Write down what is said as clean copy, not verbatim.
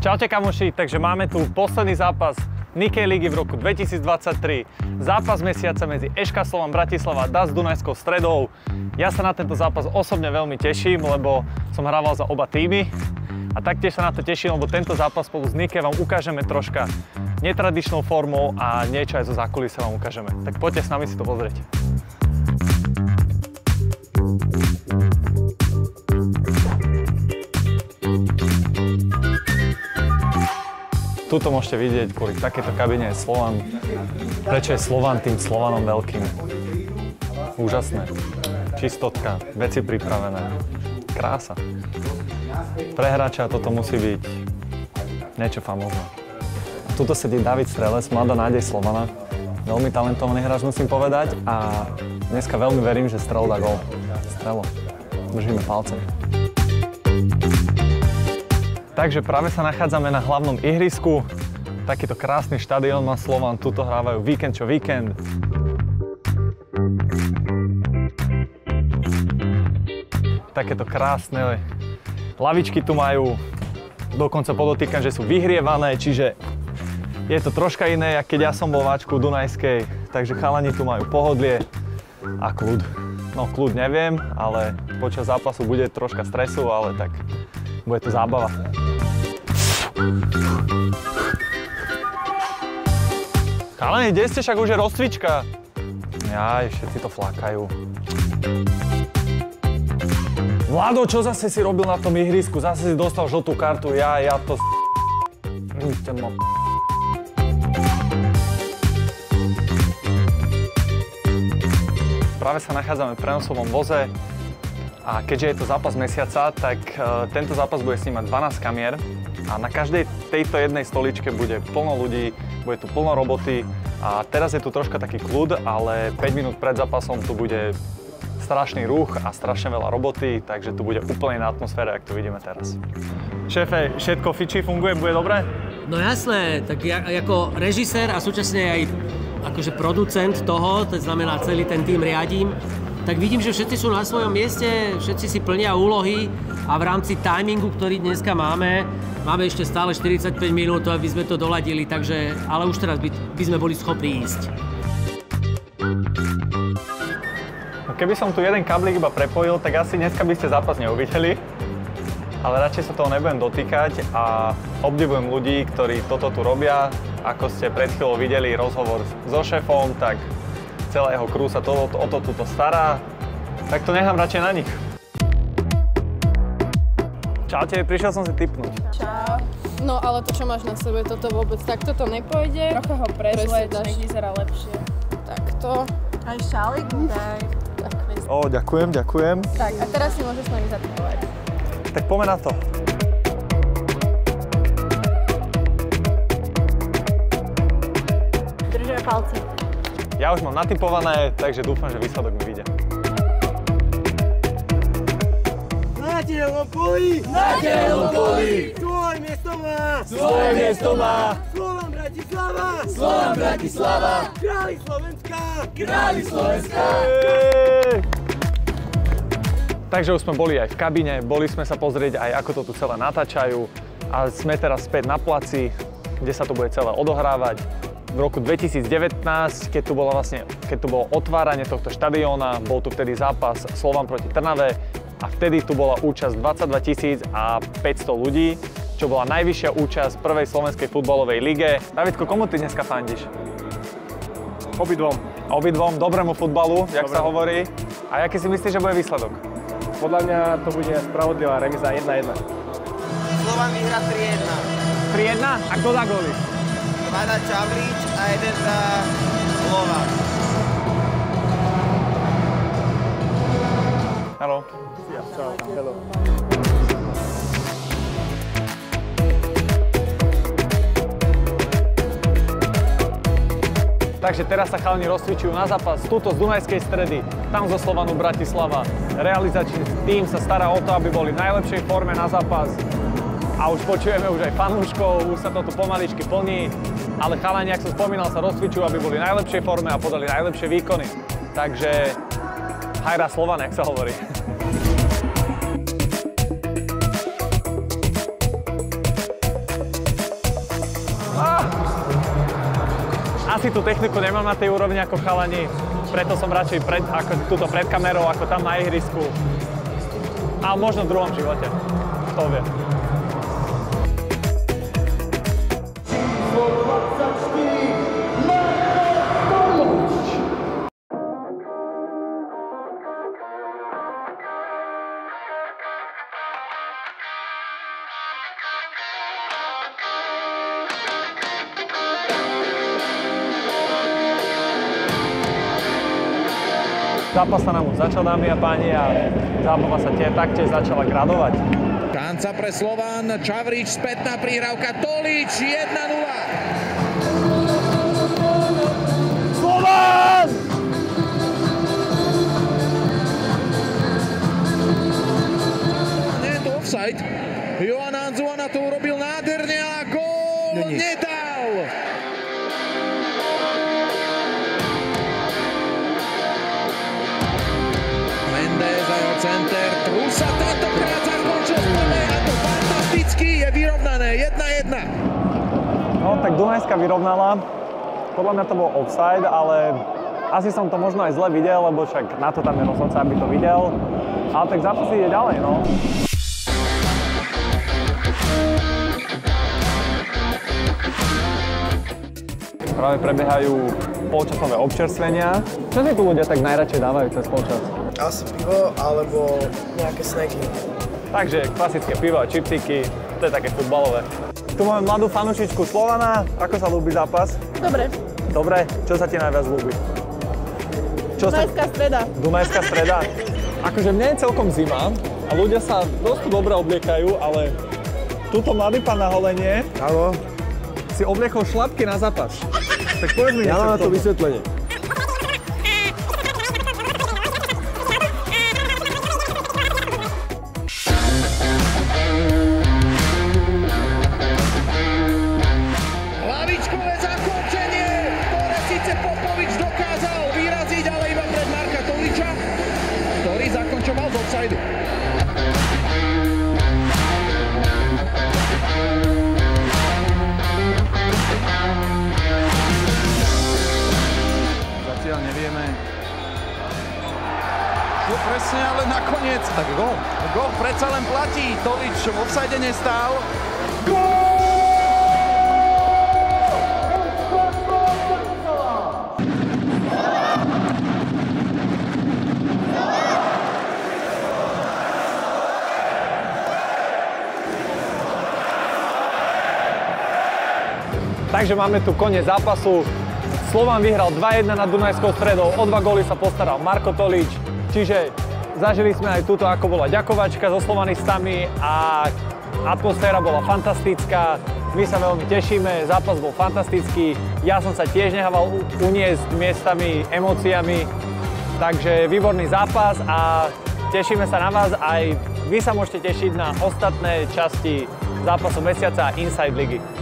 Čaute kamoši, takže máme tu posledný zápas Nikkei ligy v roku 2023. Zápas mesiaca medzi ŠK Slovan Bratislava a DAS Dunajskou Stredou. Ja sa na tento zápas osobne veľmi teším, lebo som hrával za oba týmy. A taktiež sa na to teším, lebo tento zápas spolu s Nikkei vám ukážeme troška netradičnou formou a niečo aj zo zákulisia vám ukážeme. Tak poďte s nami si to pozrieť. Tuto môžete vidieť, kvôli takéto kabine je Slovan. Prečo je Slovan tým Slovanom veľkým? Úžasné. Čistotka, veci pripravené. Krása. Pre hráča toto musí byť niečo famózne. Tuto sedí David Strelec, mladá nádej Slovana. Veľmi talentovaný hráč, musím povedať. A dneska veľmi verím, že Strelo dá gól. Strelo. Držíme palce. Takže práve sa nachádzame na hlavnom ihrisku. Takýto krásny štadión má Slovan, tuto hrávajú víkend čo víkend. Takéto krásne lavičky tu majú, dokonca podotýkam, že sú vyhrievané, čiže je to troška iné, ako keď ja som bol v Ačku Dunajskej, takže chalani tu majú pohodlie a kľud. No kľud neviem, ale počas zápasu bude troška stresu, ale tak bude to zábava. Chalani, kde ste, však už je rozcvička? Jaj, všetci to flakajú. Vlado, čo zase si robil na tom ihrisku? Zase si dostal žltú kartu, ja to Práve sa nachádzame v prenosovom voze a keďže je to zápas mesiaca, tak tento zápas bude snímať 12 kamier a na každej tejto jednej stoličke bude plno ľudí, bude tu plno roboty a teraz je tu troška taký kľud, ale 5 minút pred zápasom tu bude strašný ruch a strašne veľa roboty, takže tu bude úplne iná atmosféra, jak tu vidíme teraz. Šéfe, všetko fičí, funguje, bude dobre? No jasné, tak ja ako režisér a súčasne aj akože producent toho, to znamená celý ten tým riadím, tak vidím, že všetci sú na svojom mieste, všetci si plnia úlohy a v rámci timingu, ktorý dneska máme ešte stále 45 minút, aby sme to doladili, takže, ale už teraz by sme boli schopní ísť. Keby som tu jeden kablík iba prepojil, tak asi dneska by ste zápas neuvideli, ale radšej sa toho nebudem dotýkať a obdivujem ľudí, ktorí toto tu robia. Ako ste pred chvíľou videli rozhovor so šéfom, tak celá jeho crew sa o to tuto stará, tak to nechám radšej na nich. Čaute, prišiel som si tipnúť. Čau. No ale to, čo máš na sebe, toto vôbec, tak toto nepôjde. Trocha ho prezleč, nech vyzerá lepšie. Takto. Aj šalik? Daj. Tak. Ó, ďakujem. Tak a teraz si môžeš s nami zatipovať. Tak poďme na to. Držíme palce. Ja už mám natipované, takže dúfam, že výsledok mi vyjde. Na dielom poli! Na dielom poli! Svoje miesto má! Svoje miesto má! Slovan Bratislava! Slovan Bratislava! Králi Slovenska! Králi Slovenska! Takže už sme boli aj v kabine, boli sme sa pozrieť aj ako to tu celé natáčajú a sme teraz späť na placi, kde sa to bude celé odohrávať. V roku 2019, keď tu bolo otváranie tohto štadióna, bol tu vtedy zápas Slovan proti Trnave a vtedy tu bola účasť 22 500 ľudí, čo bola najvyššia účasť v prvej slovenskej futbalovej lige. Davidko, komu ty dneska fandíš? Obidvom, dobrému futbalu, jak sa hovorí. A aký si myslíš, že bude výsledok? Podľa mňa to bude spravodlivá remíza 1-1. Slovan vyhrá 3-1. 3-1? A kto dá góly? 2 dá Čavrič a 1 dá Lova. Haló. Čau, hello. Takže teraz sa chalani rozcvičujú na zápas tuto z Dunajskej Stredy, tam zo Slovanu Bratislava. Realizačný tím sa stará o to, aby boli v najlepšej forme na zápas. A už počujeme už aj fanúškov, už sa to tu pomaličky plní. Ale chalani, jak som spomínal, sa rozcvičujú, aby boli v najlepšej forme a podali najlepšie výkony. Takže hajra Slovan, jak sa hovorí. asi tú techniku nemám na tej úrovni ako chalani, preto som radšej túto pred kamerou, ako tam na ihrisku. A možno v druhom živote, kto vie. Zápas sa nám už začal, dámy a páni, a zábava sa taktiež začala gradovať. Šanca pre Slovan, Čavrič, spätná prihrávka, Tolič, 1-0. Slovan! Nie je to offside. Johan Hanzuana to urobil nádherne a gól nedal. Mendez a jeho center. Trusa tentokrát zakončil z prvej a to fantasticky je vyrovnané. 1-1. No, tak Dunajska vyrovnala. Podľa mňa to bol offside, ale asi som to možno aj zle videl, lebo však na to tam je rozhodca, aby to videl. Ale tak zápas ide ďalej, no. Práve prebiehajú polčasové občerstvenia. Čo si tu ľudia tak najradšej dávajú cez polčas? Asi pivo alebo nejaké snacky. Takže klasické pivo a čipsíky, to je také futbalové. Tu máme mladú fanúšičku Slovana. Ako sa ľúbi zápas? Dobre. Dobre, čo sa ti najviac ľúbi? Dunajská streda. Dunajská streda? Akože mne je celkom zima a ľudia sa dosť dobre obliekajú, ale túto mladý pán na holenie si obliekol šlapky na zápas. Tak povedz mi, Ja mám na to vysvetlenie. Hlavičkové zakončenie, ktoré síce Popovič dokázal vyraziť, ale iba pred Marka Toliča, ktorý zakončoval z offside. Zatiaľ nevieme, čo presne, ale nakoniec, tak gól. Gól predsa len platí, Tolič v offside nestál. Takže máme tu koniec zápasu. Slovan vyhral 2-1 nad Dunajskou stredou, o 2 góly sa postaral Marko Tolič. Čiže zažili sme aj túto, ako bola ďakovačka so slovanistami a atmosféra bola fantastická. My sa veľmi tešíme, zápas bol fantastický. Ja som sa tiež nechával uniesť miestami, emóciami. Takže výborný zápas a tešíme sa na vás. Aj vy sa môžete tešiť na ostatné časti zápasu mesiaca Inside ligy.